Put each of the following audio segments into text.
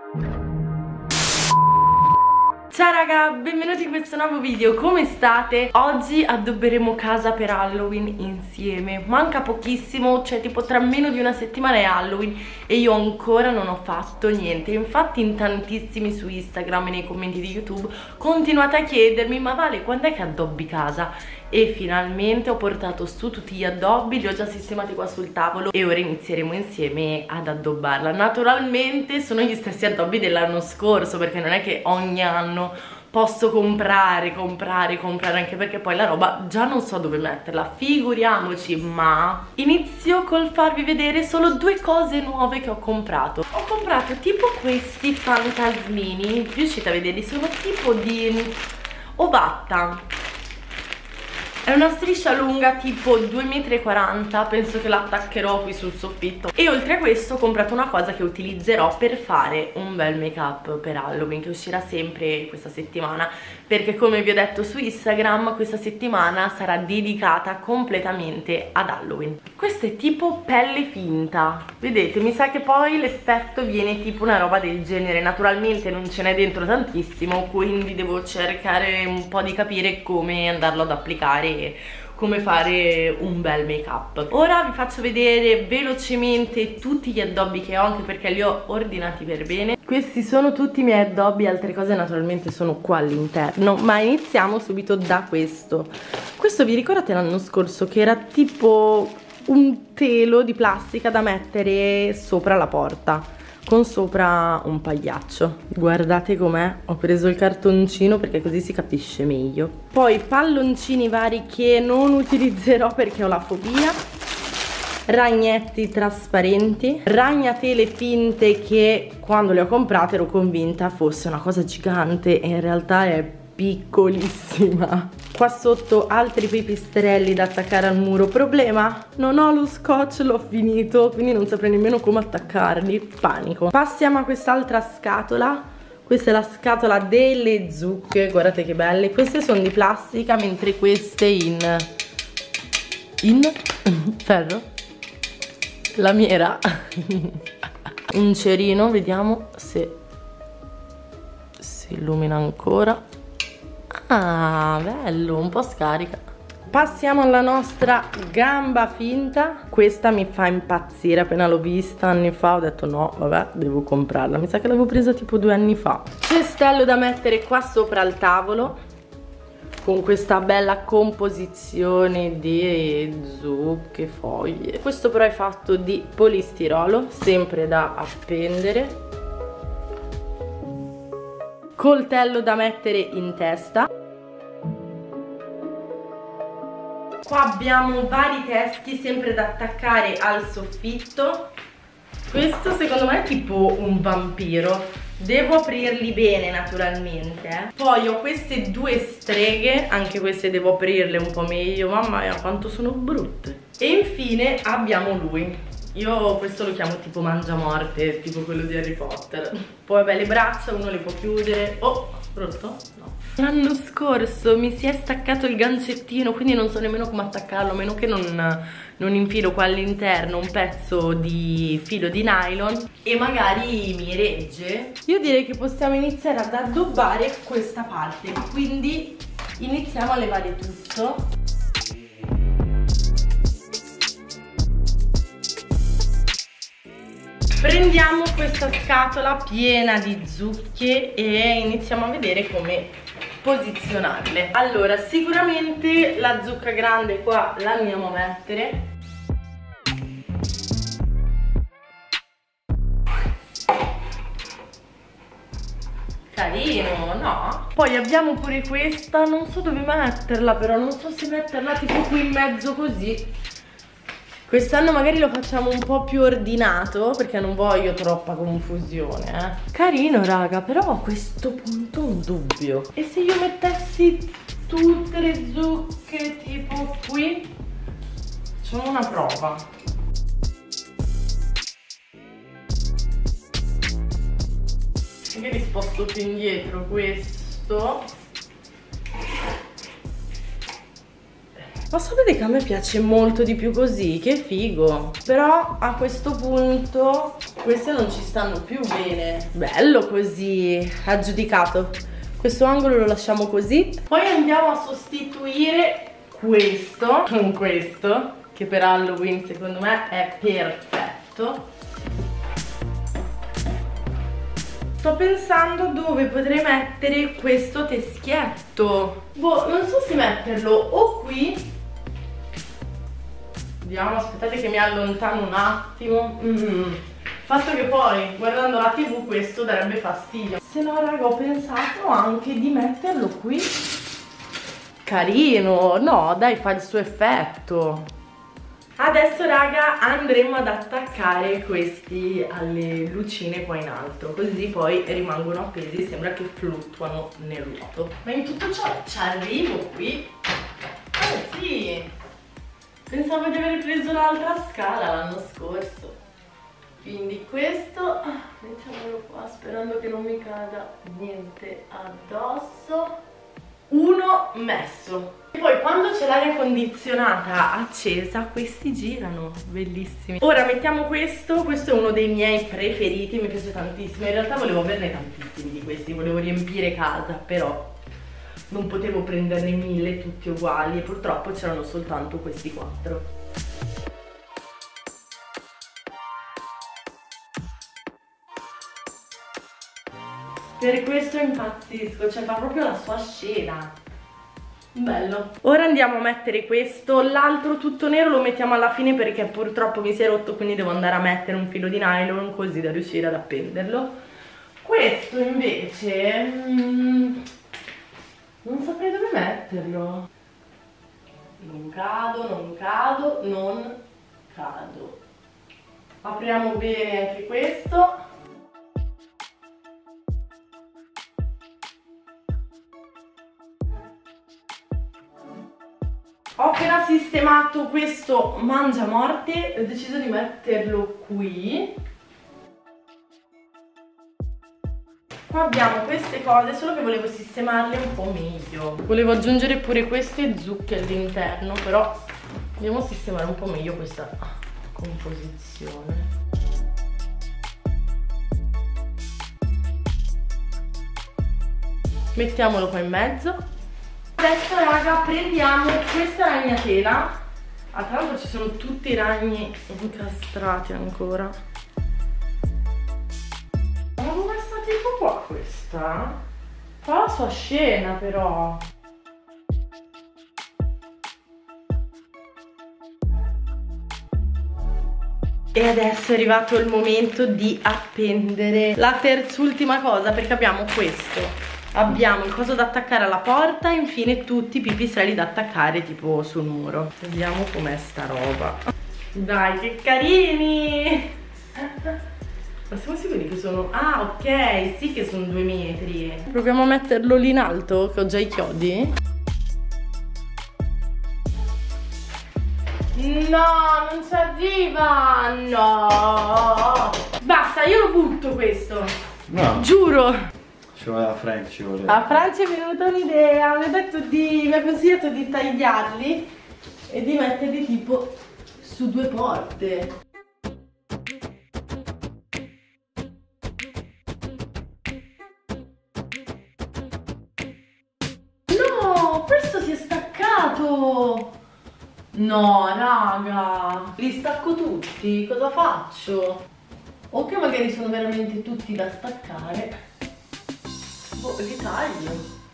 Ciao raga, benvenuti in questo nuovo video, come state? Oggi addobberemo casa per Halloween insieme. Manca pochissimo, cioè tipo tra meno di una settimana è Halloween e io ancora non ho fatto niente. Infatti in tantissimi su Instagram e nei commenti di YouTube continuate a chiedermi: ma Vale, quando è che addobbi casa? E finalmente ho portato su tutti gli addobbi, li ho già sistemati qua sul tavolo e ora inizieremo insieme ad addobbarla. Naturalmente sono gli stessi addobbi dell'anno scorso, perché non è che ogni anno posso comprare, anche perché poi la roba già non so dove metterla, figuriamoci. Ma inizio col farvi vedere solo due cose nuove che ho comprato. Ho comprato tipo questi fantasmini, riuscite a vederli? Sono tipo di ovatta. È una striscia lunga tipo 2,40 m, penso che l'attaccherò qui sul soffitto. E oltre a questo ho comprato una cosa che utilizzerò per fare un bel make up per Halloween, che uscirà sempre questa settimana, perché come vi ho detto su Instagram questa settimana sarà dedicata completamente ad Halloween. Questo è tipo pelle finta, vedete? Mi sa che poi l'effetto viene tipo una roba del genere. Naturalmente non ce n'è dentro tantissimo, quindi devo cercare un po' di capire come andarlo ad applicare, come fare un bel make up. Ora vi faccio vedere velocemente tutti gli addobbi che ho, anche perché li ho ordinati per bene. Questi sono tutti i miei addobbi, altre cose naturalmente sono qua all'interno, ma iniziamo subito da questo. Questo vi ricordate l'anno scorso che era tipo un telo di plastica da mettere sopra la porta, con sopra un pagliaccio? Guardate com'è, ho preso il cartoncino perché così si capisce meglio. Poi palloncini vari che non utilizzerò perché ho la fobia, ragnetti trasparenti, ragnatele finte che quando le ho comprate ero convinta fosse una cosa gigante e in realtà è piccolissima. Qua sotto altri pipistrelli da attaccare al muro. Problema? Non ho lo scotch, l'ho finito, quindi non saprei nemmeno come attaccarli. Panico. Passiamo a quest'altra scatola. Questa è la scatola delle zucche, guardate che belle. Queste sono di plastica, mentre queste in ferro. La mia era un cerino, vediamo se si illumina ancora. Ah, bello, un po' scarica. Passiamo alla nostra gamba finta. Questa mi fa impazzire, appena l'ho vista anni fa ho detto no, vabbè, devo comprarla. Mi sa che l'avevo presa tipo 2 anni fa. Cestello da mettere qua sopra al tavolo, con questa bella composizione di zucche, foglie. Questo però è fatto di polistirolo, sempre da appendere. Coltello da mettere in testa. Qua abbiamo vari teschi sempre da attaccare al soffitto. Questo secondo me è tipo un vampiro, devo aprirli bene naturalmente. Poi ho queste due streghe, anche queste devo aprirle un po' meglio, mamma mia quanto sono brutte. E infine abbiamo lui. Io questo lo chiamo tipo mangiamorte, tipo quello di Harry Potter. Poi vabbè, le braccia uno le può chiudere. Oh, rotto? No. L'anno scorso mi si è staccato il gancettino, quindi non so nemmeno come attaccarlo, a meno che non infilo qua all'interno un pezzo di filo di nylon e magari mi regge. Io direi che possiamo iniziare ad addobbare questa parte, quindi iniziamo a levare tutto. Prendiamo questa scatola piena di zucche e iniziamo a vedere come posizionarle. Allora, sicuramente la zucca grande qua la andiamo a mettere. Carino, no? Poi abbiamo pure questa, non so dove metterla però, non so se metterla tipo qui in mezzo così. Quest'anno magari lo facciamo un po' più ordinato, perché non voglio troppa confusione, Carino raga, però a questo punto ho un dubbio. E se io mettessi tutte le zucche tipo qui? Facciamo una prova. Magari sposto più indietro questo. Ma sapete che a me piace molto di più così, che figo. Però a questo punto queste non ci stanno più bene. Bello così, aggiudicato. Questo angolo lo lasciamo così. Poi andiamo a sostituire questo con questo, che per Halloween secondo me è perfetto. Sto pensando dove potrei mettere questo teschietto. Boh, non so se metterlo o qui. Vediamo, aspettate che mi allontano un attimo. Il fatto che poi guardando la TV questo darebbe fastidio. Se no raga, ho pensato anche di metterlo qui. Carino, no dai, fa il suo effetto. Adesso raga andremo ad attaccare questi alle lucine qua in alto, così poi rimangono appesi, sembra che fluttuano nel vuoto. Ma in tutto ciò ci arrivo qui. Sì, pensavo di aver preso l'altra scala l'anno scorso. Quindi questo, mettiamolo qua sperando che non mi cada niente addosso. Uno messo. E poi quando c'è l'aria condizionata accesa questi girano, bellissimi. Ora mettiamo questo è uno dei miei preferiti, mi piace tantissimo. In realtà volevo averne tantissimi di questi, volevo riempire casa, però non potevo prenderne 1000 tutti uguali e purtroppo c'erano soltanto questi 4. Per questo impazzisco, cioè fa proprio la sua scena. Bello. Ora andiamo a mettere questo. L'altro tutto nero lo mettiamo alla fine perché purtroppo mi si è rotto, quindi devo andare a mettere un filo di nylon così da riuscire ad appenderlo. Questo invece non saprei dove metterlo. Non cado, non cado, non cado. Apriamo bene anche questo. Ho appena sistemato questo mangiamorte e ho deciso di metterlo qui. Qua abbiamo queste cose, solo che volevo sistemarle un po' meglio. Volevo aggiungere pure queste zucche all'interno, però dobbiamo sistemare un po' meglio questa composizione. Mettiamolo qua in mezzo. Adesso raga prendiamo questa ragnatela. Tra l'altro ci sono tutti i ragni incastrati ancora. L'avevo messa tipo qua questa. Fa la sua scena però. E adesso è arrivato il momento di appendere la terz'ultima cosa, perché abbiamo questo. Abbiamo il coso da attaccare alla porta e infine tutti i pipistrelli da attaccare tipo sul muro. Vediamo com'è sta roba. Dai, che carini! Ma siamo sicuri che sono... Ah, ok, sì che sono 2 metri. Proviamo a metterlo lì in alto, che ho già i chiodi. No, non ci arriva! No! Basta, io lo butto questo. No. Giuro. Ci vuole la Frank, ci vuole. A Francia è venuta un'idea, mi ha consigliato di tagliarli e di metterli tipo su 2 porte. No, questo si è staccato! No, raga, li stacco tutti, cosa faccio? O che magari sono veramente tutti da staccare. Boh, li taglio.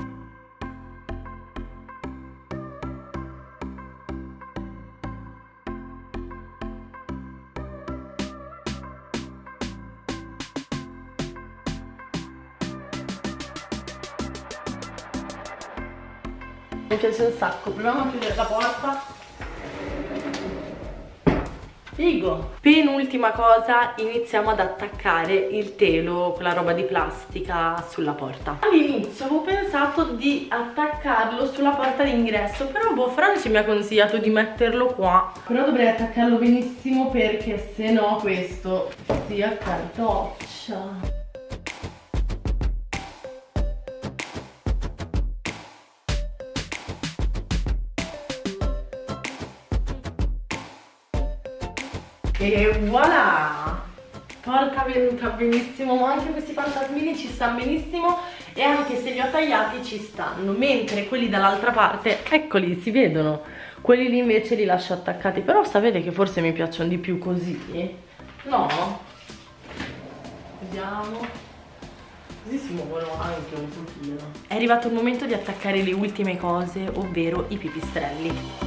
Mi piace un sacco, proviamo a chiudere la porta. Figo! Penultima cosa, iniziamo ad attaccare il telo, quella roba di plastica, sulla porta. All'inizio avevo pensato di attaccarlo sulla porta d'ingresso, però boh, Franci mi ha consigliato di metterlo qua. Però dovrei attaccarlo benissimo perché se no questo si accartoccia. E voilà! Porca venuta, benissimo, ma anche questi fantasmini ci stanno benissimo e anche se li ho tagliati ci stanno, mentre quelli dall'altra parte, eccoli, si vedono, quelli lì invece li lascio attaccati, però sapete che forse mi piacciono di più così, no? Vediamo, così si muovono anche un pochino. È arrivato il momento di attaccare le ultime cose, ovvero i pipistrelli.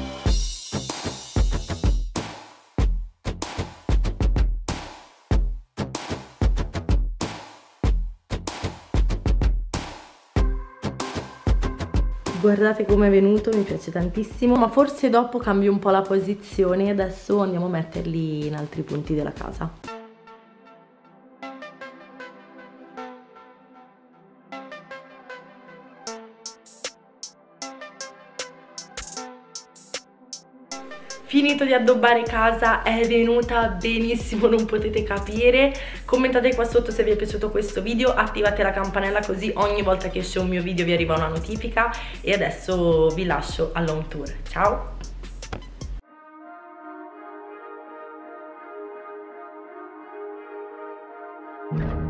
Guardate come è venuto, mi piace tantissimo, ma forse dopo cambio un po' la posizione e adesso andiamo a metterli in altri punti della casa. Finito di addobbare casa, è venuta benissimo, non potete capire. Commentate qua sotto se vi è piaciuto questo video, attivate la campanella così ogni volta che esce un mio video vi arriva una notifica e adesso vi lascio all'home tour. Ciao!